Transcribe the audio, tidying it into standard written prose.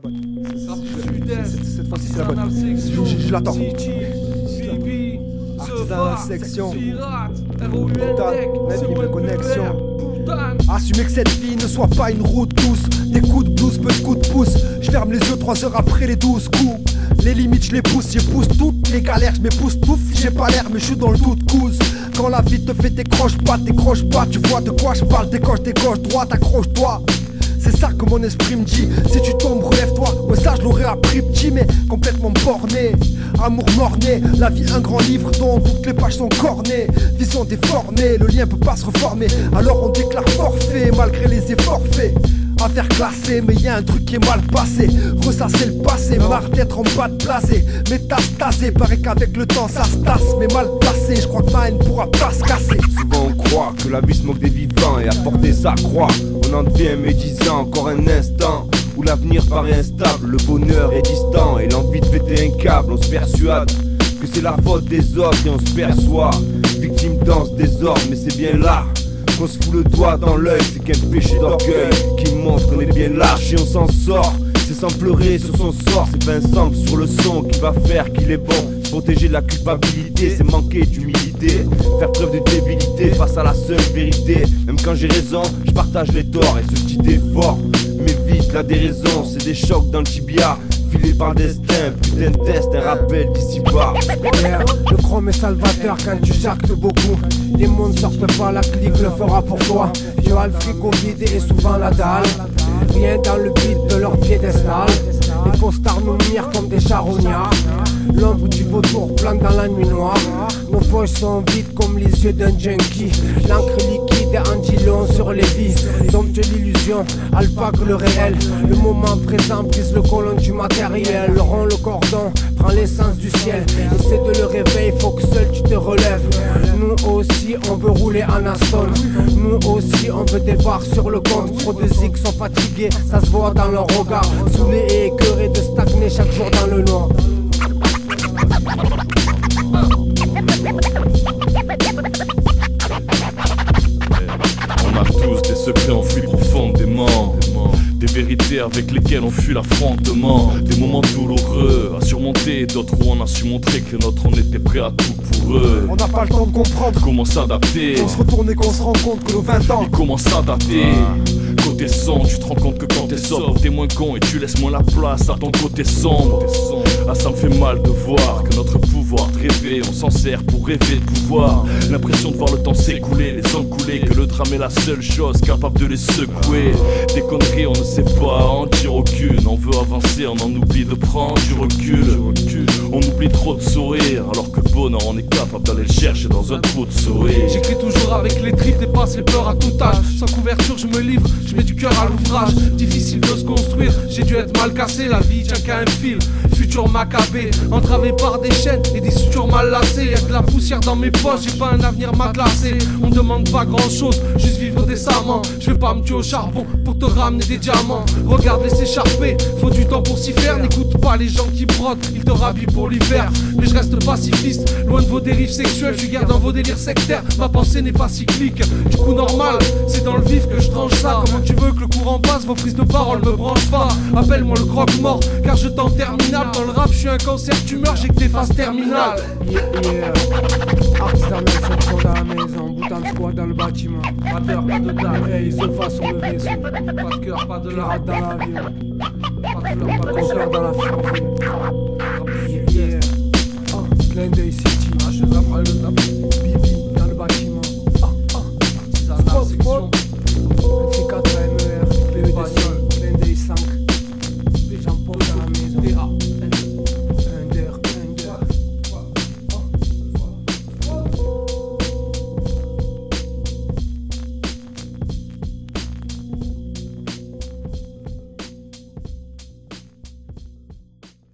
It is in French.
Cette fois-ci c'est la bonne. Je l'attends. Artisanal section. Net libre connexion. Assumez que cette vie ne soit pas une route douce. Des coups de blues, peu de coups de pouce. Je ferme les yeux 3 heures après les 12 coups. Les limites je les pousse, j'épousse toutes les galères, je m'époustouffe, j'ai pas l'air mais je suis dans le doute couze. Quand la vie te fait décroche pas, tu vois de quoi je parle, décoche, droite, accroche-toi. C'est ça que mon esprit me dit. Si tu tombes, relève-toi. Moi ça je l'aurais appris petit mais complètement borné. Amour mort-né, la vie un grand livre dont toutes les pages sont cornées. Vision déformée, le lien peut pas se reformer. Alors on déclare forfait malgré les efforts faits. Affaire classée, mais y a un truc qui est mal passé. Ressasser le passé, marre d'être en bas de placé. Métastasé, paraît qu'avec le temps ça se tasse. Mais mal placé, je crois que ma haine pourra pas se casser. Souvent on croit que la vie se moque des vivants et à porter sa croix. On en devient médisant, encore un instant où l'avenir paraît instable, le bonheur est distant et l'envie de péter un câble. On se persuade que c'est la faute des autres et on se perçoit victime dans ce désordre, mais c'est bien là qu'on se fout le doigt dans l'œil. C'est qu'un péché d'orgueil qui montre qu'on est bien lâche et on s'en sort. C'est sans pleurer sur son sort, c'est pas un sample sur le son qui va faire qu'il est bon. Se protéger de la culpabilité, c'est manquer d'humilité. Faire preuve de débilité face à la seule vérité. Même quand j'ai raison, je partage les torts et ce petit effort m'évite la déraison. C'est des chocs dans le tibia, filé par le destin, putain de test, un rappel d'ici bas. Le chrome est salvateur quand tu jactes beaucoup. Les mots ne sortent pas, la clique le fera pour toi. Je vois le frigo vide et souvent la dalle. Rien dans le beat de leur piédestal. Les costards nous mirent comme des charognards. L'ombre du vautour plane dans la nuit noire. Nos poches sont vides comme les yeux d'un junkie. L'encre liquide et Angilon sur les vis. Dompte l'illusion, alpague le réel. Le moment présent brise le colon du matériel. Rompt le cordon, prend l'essence du ciel. Essaie de le réveiller, faut que seul tu te relèves. Nous aussi on veut rouler en Aston. Nous aussi on veut des barres sur le compte. Trop de zigs sont fatigués, ça se voit dans leur regard. Saoulés et écœurés de stagner chaque jour dans le noir. On a tous des secrets enfouis profondément. Des vérités avec lesquelles on fuit l'affrontement. Des moments douloureux à surmonter, d'autres où on a su montrer que le nôtre on était prêt à tout pour eux. On n'a pas le temps de comprendre comment s'adapter. On se retourne et qu'on se rend compte que nos 20 ans. Et comment s'adapter. Côté sombre, tu te rends compte que quand t'es sobre, t'es moins con et tu laisses moins la place à ton côté sombre. Ah, ça me fait mal de voir que notre pouvoir de rêver, on s'en sert pour rêver de pouvoir. L'impression de voir le temps s'écouler, les ans couler, que le drame est la seule chose capable de les secouer. Des conneries, on ne sait pas en dire aucune. On veut avancer, on en oublie de prendre du recul. On oublie trop de sourire, alors que le bonheur, on est capable d'aller le chercher dans un trou de souris. J'écris toujours avec les tripes, dépasse les peurs à tout âge. Sans couverture, je me livre, je mets du cœur à l'ouvrage. Difficile de se construire, j'ai dû être mal cassé. La vie tient qu'à un fil, futur macabé. Entravé par des chaînes et des sutures mal lacées. Y'a de la poussière dans mes poches, j'ai pas un avenir matelassé. On demande pas grand chose, juste vivre décemment. Je vais pas me tuer au charbon pour te ramener des diamants. Regarde les s'écharper, faut du temps pour s'y faire. N'écoute pas les gens qui brodent, ils te rhabillent pour l'hiver. Mais je reste pacifiste, loin de vos dérives sexuelles. Je garde dans vos délires sectaires, ma pensée n'est pas cyclique. Du coup normal, c'est dans le vif que je tranche ça. Comment tu veux que le courant passe, vos prises de parole me branchent pas. Appelle-moi le croque-mort, car je t'en terminal. Dans le rap, je suis un cancer, tu meurs, j'ai que des phases terminales. Artisanal section dans la maison, bouton squad dans le bâtiment. Pas d'heure, pas de date, Hey, ils se fassent sur le vaisseau. pas de cœur, pas de larmes. Pirate dans l'avion, Pas de fleurs, pas de concert dans la fourrure. Yeah. Oh, Clin d'œil City. je tape, je tape. Bibi dans le bâtiment. Artisanal section. MC4 MER, PEDC, Clin d'œil 5. Jean-Paul dans la maison.